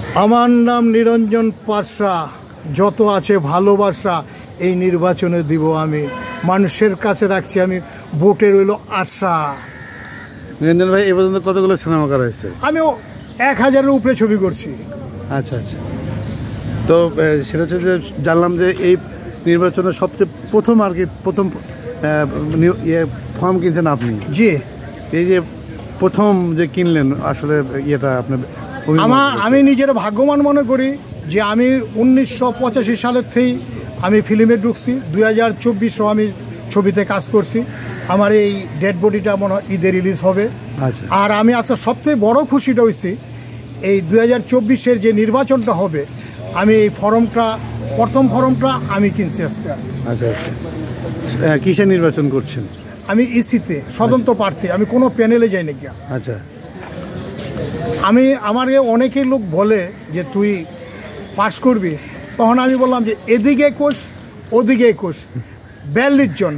আমার নাম নিরঞ্জন পাশা, যত আছে ভালোবাসা এই নির্বাচনে দিব আমি, মানুষের কাছে রাখছি আমি ভোটের হইল আশা। নিরঞ্জন ভাই, এ পর্যন্ত কতগুলো সিনেমা করা হয়েছে? আমিও 1000-এর উপরে ছবি করছি। আচ্ছা আচ্ছা, তো সেটা হচ্ছে যে জানলাম যে এই নির্বাচনে সবচেয়ে প্রথম আর কি প্রথম ফর্ম কিনছেন আপনি। জি, এই যে প্রথম যে কিনলেন আসলে ইয়েটা আপনার আমি নিজের ভাগ্যবান মনে করি যে আমি 1985 সালের থেকেই আমি ফিল্মে ঢুকছি। 2024 আমি ছবিতে কাজ করছি। আমার এই ডেড বডিটা মনে হয় ঈদে রিলিজ হবে। আচ্ছা, আর আমি আসলে সবথেকে বড় খুশিটা হয়েছি এই 2024-এর যে নির্বাচনটা হবে, আমি এই প্রথম ফর্মটা আমি কিনছি আজকে। আচ্ছা আচ্ছা, কিসের নির্বাচন করছেন? আমি ইসিতে স্বতন্ত্র প্রার্থী, আমি কোনো প্যানেলে যাই নাকি। আচ্ছা, আমার অনেকে লোক বলে যে তুই পাস করবি, তখন আমি বললাম যে এদিকে 21 ওদিকে 21, 42 জন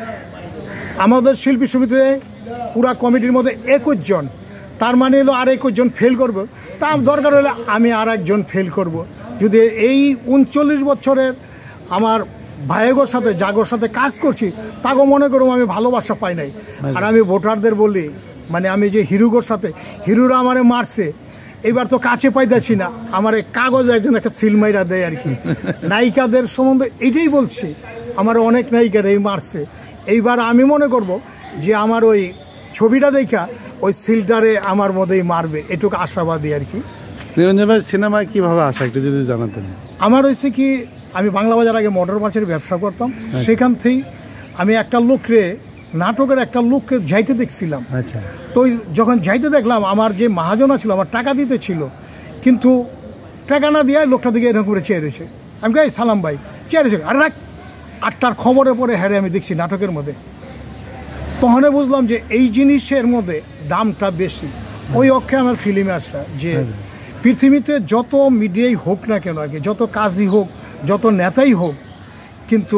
আমাদের শিল্পী সমিতিতে পুরা কমিটির মধ্যে 21 জন, তার মানে হলো আর 21 জন ফেল করবো, তার দরকার হলে আমি আর একজন ফেল করব। যদি এই 39 বছরের আমার ভাইগোর সাথে জাগোর সাথে কাজ করছি, তাকেও মনে করব আমি ভালোবাসা পাই নাই। আর আমি ভোটারদের বলি, মানে আমি যে হিরুগোর সাথে, হিরুরা আমারে মারছে, এইবার তো কাছে পাইতেছি না, আমার কাগজ একজন একটা সিলমাইরা দেয় আর কি। নায়িকাদের সম্বন্ধে এইটাই বলছি, আমার অনেক নায়িকারা এই মারছে। এইবার আমি মনে করব যে আমার ওই ছবিটা দেখা ওই সিলটারে আমার মধ্যেই মারবে, এটুকু আশাবাদী আর কি। নিরঞ্জন ভাই, সিনেমায় কীভাবে আসা একটু যদি জানাতেন। আমার হয়েছে কি, আমি বাংলা বাজার আগে মোটর পার্সের ব্যবসা করতাম, সেখান থেকেই আমি একটা লোকরে, নাটকের একটা লোককে যাইতে দেখছিলাম। আচ্ছা, তো যখন যাইতে দেখলাম আমার যে মহাজনা ছিল আমার টাকা দিতে ছিল, কিন্তু টাকা না দিয়ে লোকটা দিকে এরকম করে চেয়ে রয়েছে। আমি কাই সালাম ভাই, চেয়ে রয়েছে, আর রাখ 8টার খবরের পরে হ্যারে আমি দেখছি নাটকের মধ্যে, তখন বুঝলাম যে এই জিনিসের মধ্যে দামটা বেশি। ওই অক্ষে আমার ফিল্মে আসা যে পৃথিবীতে যত মিডিয়াই হোক না কেন আর কি, যত কাজই হোক, যত নেতাই হোক, কিন্তু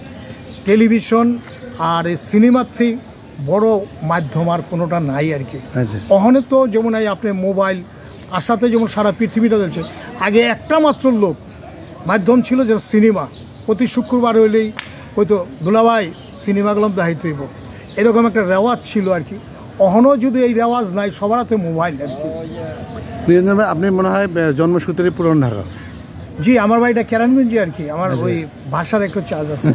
টেলিভিশন আর এই সিনেমার থেকে বড় মাধ্যম আর কোনোটা নাই আর কি। ওখানে তো যেমন এই আপনার মোবাইল আসাতে যেমন সারা পৃথিবীটা চলছে, আগে একটা মাত্র লোক মাধ্যম ছিল যে সিনেমা, প্রতি শুক্রবার হইলেই হয়তো দুলাভাই সিনেমাগুলো দেখাইতে হইব, এরকম একটা রেওয়াজ ছিল আর কি। অহনও যদি এই রেওয়াজ নাই, সবার হাতে মোবাইল আর কি। নিরঞ্জন ভাই, আপনি মনে হয় জন্মসূত্রে পুরান ঢাকা? জি, আমার বাড়িটা কেরানগঞ্জে আর কি, আমার ওই ভাষার একটু চার্জ আছে।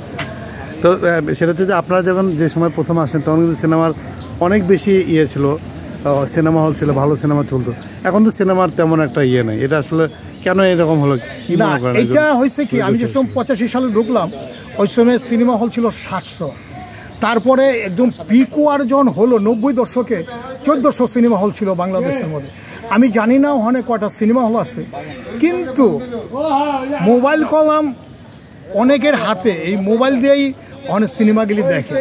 তো সেটা হচ্ছে যে আপনারা যখন যে সময় প্রথম আসেন তখন কিন্তু সিনেমার অনেক বেশি ইয়ে ছিল, সিনেমা হল ছিল, ভালো সিনেমা চলতো। এখন তো সিনেমার তেমন একটা ইয়ে নেই, এটা আসলে কেন এরকম হলো? না, এটা হয়েছে কি, আমি যে সময় 85 সালে ঢুকলাম, ওই সময় সিনেমা হল ছিল 700, তারপরে একদম পিক ওয়ার যখন হলো 90 দশকে 1400 সিনেমা হল ছিল বাংলাদেশের মধ্যে। আমি জানি না ওখানে কয়টা সিনেমা হল আছে, কিন্তু মোবাইল কলাম অনেকের হাতে, এই মোবাইল দিয়েই অনেক সিনেমাগুলি দেখে।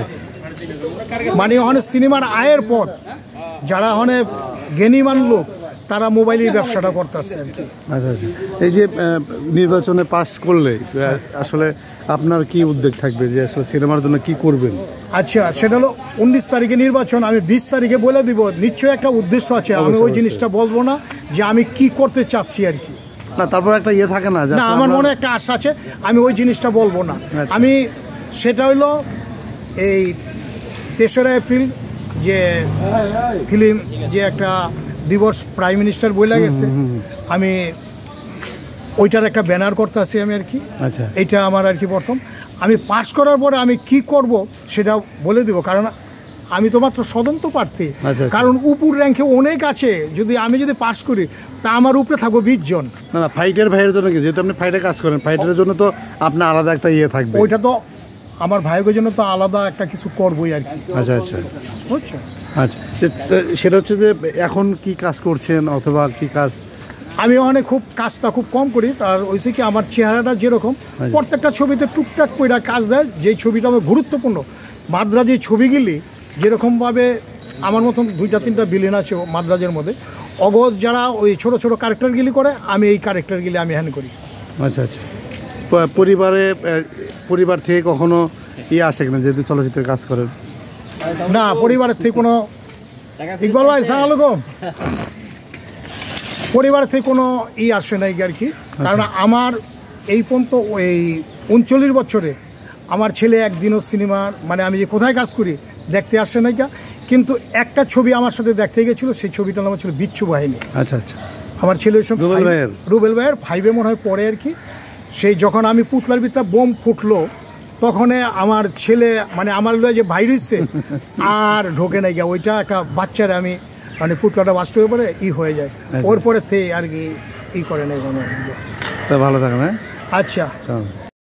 মানে অনেক সিনেমার আয়ের পথ, যারা অনেক জ্ঞানীমান লোক তারা মোবাইলের ব্যবসাটা করতেছে আর কি। আচ্ছা আচ্ছা, এই যে নির্বাচনে পাস করলে আসলে আপনার কি উদ্যোগ থাকবে, যে আসলে সিনেমার জন্য কি করবেন? আচ্ছা, সেটা হলো 19 তারিখে নির্বাচন, আমি 20 তারিখে বলে দিব। নিশ্চয়ই একটা উদ্দেশ্য আছে, আমি ওই জিনিসটা বলবো না যে আমি কি করতে চাচ্ছি আর কি। না, তারপর একটা ইয়ে থাকে না, না, আমার মনে একটা আশা আছে, আমি ওই জিনিসটা বলবো না। আমি সেটা হইলো এই 3রা এপ্রিল যে ফিল্ম যে একটা দিবস প্রাইম মিনিস্টার বলে গেছে, আমি ওইটার একটা ব্যানার করতে আছি আমি আর কি। আচ্ছা, এইটা আমার আর কি প্রথম। আমি পাস করার পরে আমি কি করব সেটা বলে দিব, কারণ আমি তো মাত্র স্বতন্ত্র প্রার্থী। কারণ উপর র্যাঙ্কে অনেক আছে, আমি যদি পাস করি তা আমার উপরে থাকবো 20 জন। না, ফাইটের ভাইয়ের জন্য কি, যেহেতু আপনি ফাইটে কাজ করেন, ফাইটের জন্য তো আপনার আলাদা একটা ইয়ে থাকবে। ওইটা তো আমার ভাইয়ের জন্য তো আলাদা একটা কিছু করবোই আর কি। আচ্ছা আচ্ছা, বুঝছো? আচ্ছা, সেটা হচ্ছে যে এখন কি কাজ করছেন অথবা কি কাজ? আমি ওখানে কাজটা খুব কম করি, তার হয়েছে কি আমার চেহারাটা যেরকম প্রত্যেকটা ছবিতে টুকটাক করে কাজ দেয়, যেই ছবিটা আমার গুরুত্বপূর্ণ। মাদ্রাজ এই ছবিগুলি যেরকমভাবে আমার মতন 2-3টা বিলেন আছে মাদ্রাজের মধ্যে, অগজ যারা ওই ছোট ছোট ক্যারেক্টারগুলি করে, আমি এই ক্যারেক্টারগুলি আমি হ্যান্ড করি। আচ্ছা আচ্ছা, পরিবার থেকে কখনো ইয়ে আসে কিনা, যেহেতু চলচ্চিত্রের কাজ করেন? না, পরিবারের থেকে কোনো। ইকবাল ভাই, সালাম আলাইকুম। পরিবার থেকে কোনো আসে নাই আর কি, কারণ আমার এই পর্যন্ত এই 39 বছরে আমার ছেলে একদিনও সিনেমার মানে আমি যে কোথায় কাজ করি দেখতে আসে নাই। কিন্তু একটা ছবি আমার সাথে দেখতে গেছিলো, সেই ছবিটার নাম ছিল বিচ্ছু বাহিনী। আচ্ছা আচ্ছা, আমার ছেলে রুবেল ভাইয়ের 5-এ মনে হয় পড়ে আর কি। সেই যখন আমি পুতলার ভিতরে বোম ফুটলো তখন আমার ছেলে মানে আমার যে ভাই রয়েছে আর ঢোকে নাই গিয়া, ওইটা একটা বাচ্চারা আমি মানে পুতলাটা বাস্ট হয়ে পরে হয়ে যায়, ওর পরে আর কি করে নাই কোনো। ভালো থাকেন। আচ্ছা।